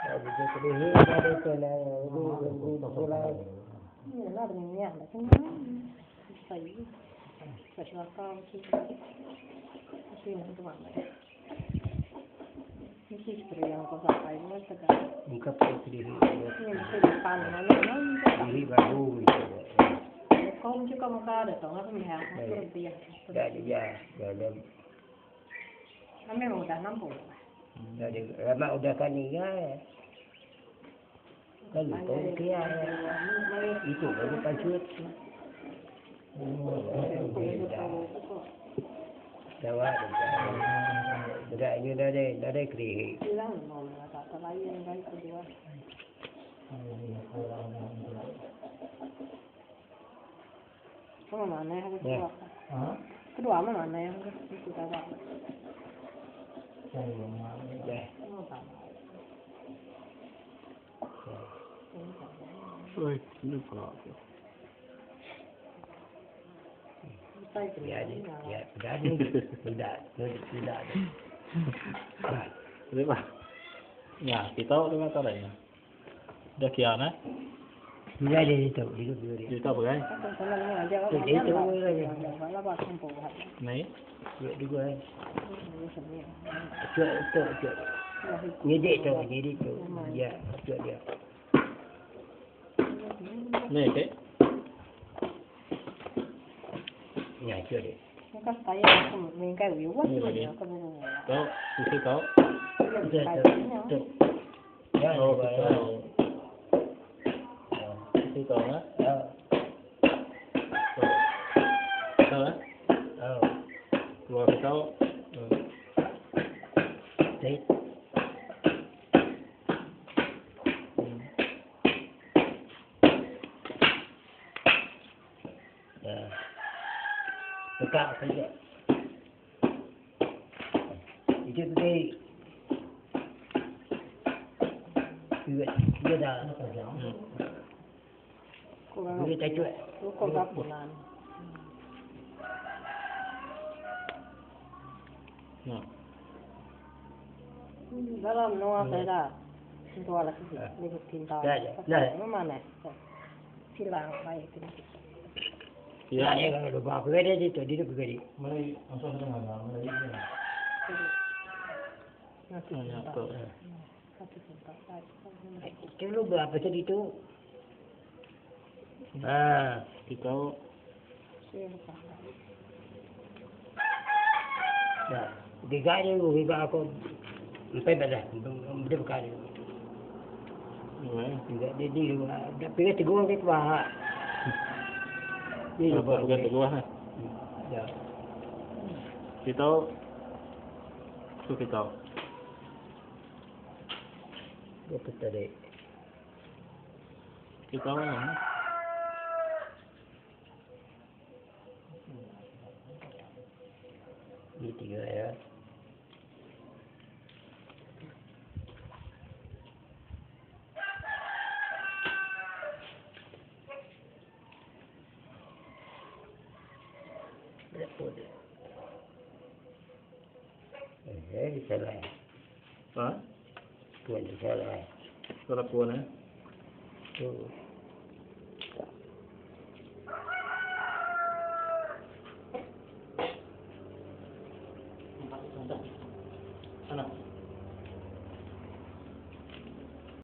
Jadi kerih ada tu lah, bola. Ni lah dengan ni lah, kan? Saya, saya cakap macam tu mana? Mesti seperti yang kau sampai ni macam. Muka kerih. Ini mesti depan mana? Kerih baru itu. Kau mesti kau muka ada tu, apa ni hal? Dia. Dah. Kami udah nampak. Jadi ramai udah kan ni ya. Kalau kau kaya itu baru pancut. Jawab. Bedanya dah ada kerih. Hilang mau tak terlayan kan kedua. Kau mana yang kedua? Kedua mana yang kita buat? Oi, lupa. Ya, tidak. Lupa. Ya, kita dengan caranya. Dah kian eh? Ya, itu. Kita apa kan? Itu. Nih. Dua. Cuak. Ngedek tu. Ya, cuak dia. Nih, ke? Ya, cuak dia. Maka saya mengkai wiwa tu dia kan. Kau, sisi kau. Tu. Ya, Sisi kau lah. Kau lah. Keluar kau. Baik. Dekat saja. Itu tadi. Dia dah. Dia tak cuak. Kau gapunan. Nah. Dalam noa saya itu ala sih, ni tinta. Mana? Silang baik tu. Ya, kalau lupa aku ada di tu, di tu pergi. Mulai asal sudah ada, mulai ini. Ya, betul. Kalau berapa tadi tu? Kita dah. Tiga aku sampai dah. Dia bukan. Dia dah pergi tegur dia bah. Dia buat juga tegur lah. Ya. Kita kita Betul tadi. Kita mana? Ini tiga ya. Salah. Hah? Puan salah. Salah puan eh? Tu.